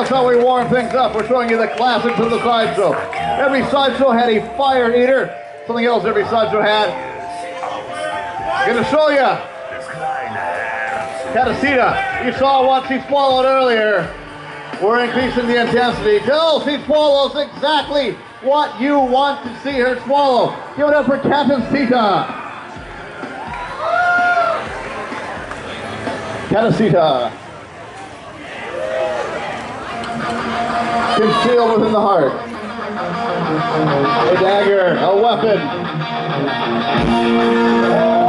That's how we warm things up. We're showing you the classics of the sideshow. Every sideshow had a fire eater. Something else every sideshow had. I'm gonna show you Catacita. You saw what she swallowed earlier. We're increasing the intensity till she swallows exactly what you want to see her swallow. Give it up for Catacita. Catacita. Concealed within the heart. A dagger, a weapon.